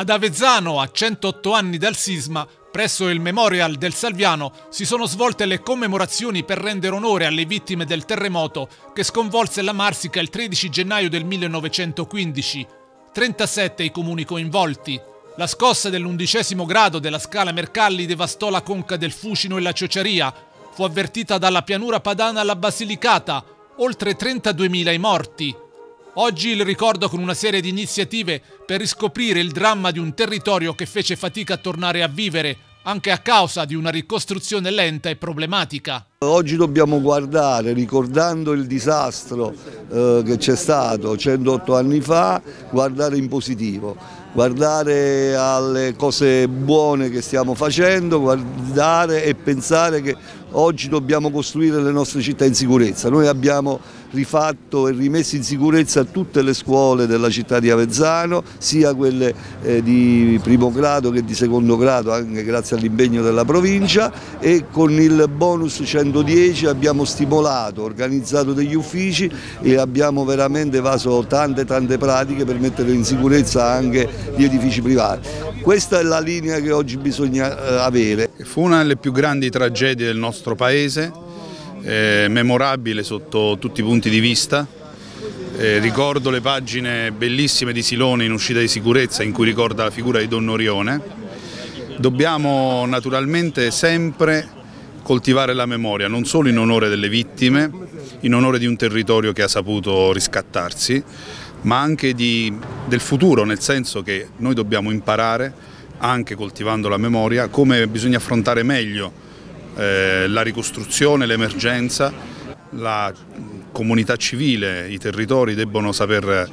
Ad Avezzano, a 108 anni dal sisma, presso il Memorial del Salviano, si sono svolte le commemorazioni per rendere onore alle vittime del terremoto che sconvolse la Marsica il 13 gennaio del 1915. 37 i comuni coinvolti. La scossa dell'11° grado della scala Mercalli devastò la conca del Fucino e la Ciociaria. Fu avvertita dalla pianura padana alla Basilicata. Oltre 32.000 i morti. Oggi il ricordo con una serie di iniziative per riscoprire il dramma di un territorio che fece fatica a tornare a vivere, anche a causa di una ricostruzione lenta e problematica. Oggi dobbiamo guardare, ricordando il disastro che c'è stato 108 anni fa, guardare in positivo, guardare alle cose buone che stiamo facendo, guardare e pensare che oggi dobbiamo costruire le nostre città in sicurezza. Noi abbiamo rifatto e rimesso in sicurezza tutte le scuole della città di Avezzano, sia quelle di primo grado che di secondo grado, anche grazie all'impegno della provincia, e con il bonus 110 abbiamo stimolato, organizzato degli uffici e abbiamo veramente evaso tante pratiche per mettere in sicurezza anche gli edifici privati. Questa è la linea che oggi bisogna avere. Fu una delle più grandi tragedie del nostro paese, memorabile sotto tutti i punti di vista. Ricordo le pagine bellissime di Silone in uscita di sicurezza in cui ricorda la figura di Don Orione. Dobbiamo naturalmente sempre coltivare la memoria, non solo in onore delle vittime, in onore di un territorio che ha saputo riscattarsi, ma anche del futuro, nel senso che noi dobbiamo imparare, anche coltivando la memoria, come bisogna affrontare meglio la ricostruzione, l'emergenza. La comunità civile, i territori debbono saper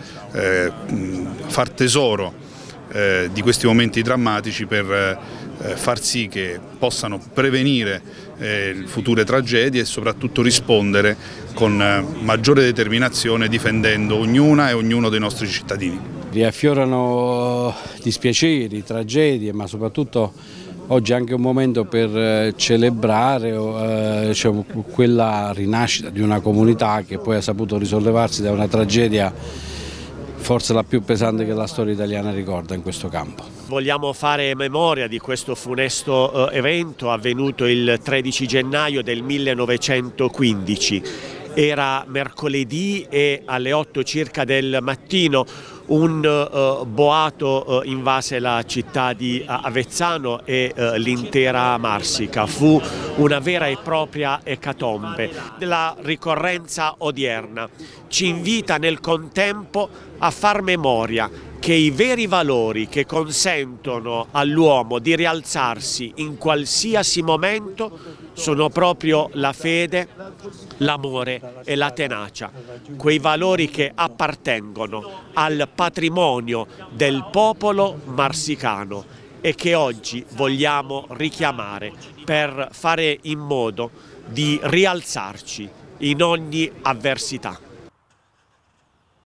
far tesoro di questi momenti drammatici per far sì che possano prevenire future tragedie e soprattutto rispondere con maggiore determinazione difendendo ognuna e ognuno dei nostri cittadini. Riaffiorano dispiaceri, tragedie, ma soprattutto oggi è anche un momento per celebrare quella rinascita di una comunità che poi ha saputo risollevarsi da una tragedia forse la più pesante che la storia italiana ricorda in questo campo. Vogliamo fare memoria di questo funesto evento avvenuto il 13 gennaio del 1915. Era mercoledì e alle 8 circa del mattino un boato invase la città di Avezzano e l'intera Marsica. Fu una vera e propria ecatombe. La ricorrenza odierna ci invita nel contempo a far memoria che i veri valori che consentono all'uomo di rialzarsi in qualsiasi momento sono proprio la fede, l'amore e la tenacia, quei valori che appartengono al patrimonio del popolo marsicano e che oggi vogliamo richiamare per fare in modo di rialzarci in ogni avversità.